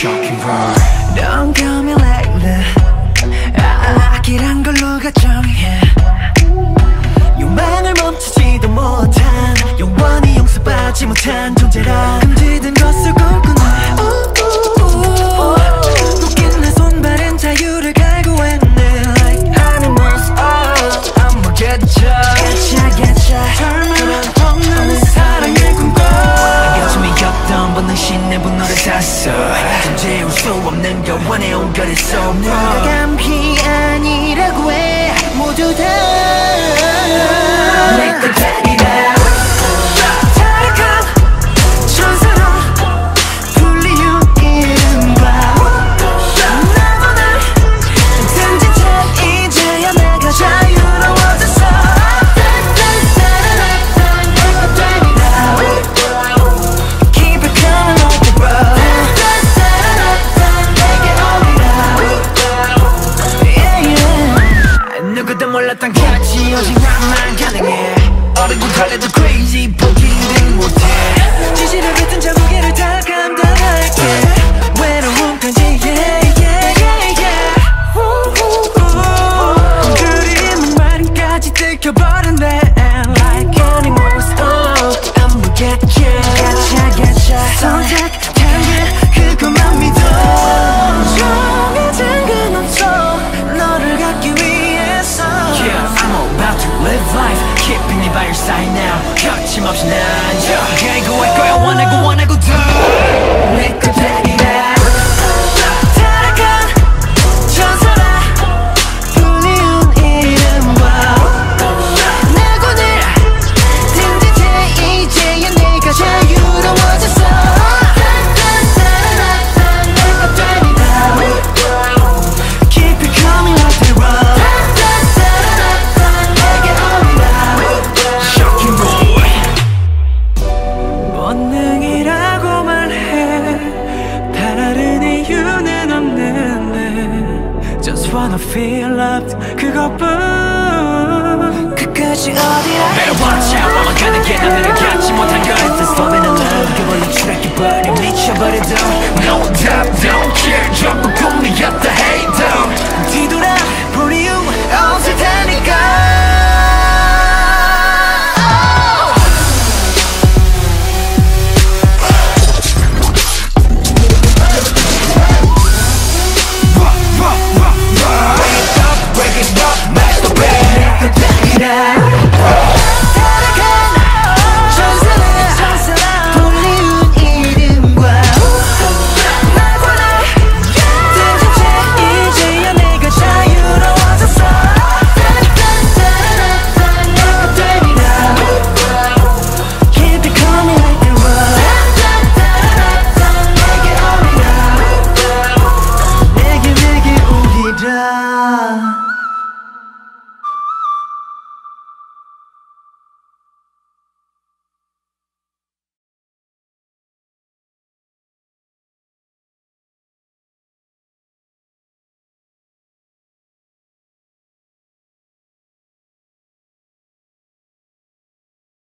shocking world. Don't call me lately. 악이란 걸로 가정해. 욕망을 멈추지도 못한, 영원히 용서받지 못한 존재라. 금지된 것을 꿈꾸는 웃긴 내 손발은 자유를 갈구했네. Like animals, I'ma get ya. 절망 없는 사랑을 꿈꿔. 안겨줌이 겼던 본능신 내 분노를 샀어. 존재할 수 없는 영원의 온결의 소문. 감히 아니라고 해 모두 다 내 것들이라. 타락한 천사로 불리운 이른바 나도 날 던진 채 이제야 내가 자유로워졌어. 내 것들이라. Keep it coming like the road. 내게 오리라. 누구도 몰랐던 catchy 오직 나만 가능해. 어리고 달래도 crazy 포기를 못해. 지지를 뱉은 자국에를 다 감당할게. 외로움까지 yeah yeah yeah yeah. 그림은 마름까지 들켜버렸네. Like animals, I'ma get you. Getcha 선택한 게 그것만 믿어. 정해진 건 없어 너를 갖기 위해서. Yeah, I'm about to live life, keeping me by your side now. 거침없이 난 결국할 거야. 원하고 더 내 것들이라. 타락한 천사라 불리운 이름과 내 권을 든든 채 이제야 내가 자유로워졌어. 내 것들이라. Keep it coming like the road. 내게 오리라. Shocking world. 본능이라고 말해. 다른 이유는 없는데 Just wanna feel loved 그것뿐. 끝까지 어디라. Better watch out. 아마 가는 게 남들을 갖지 못한 걸. If it's falling in love, 그걸로 추락해버려 미쳐버려도 No doubt, don't care.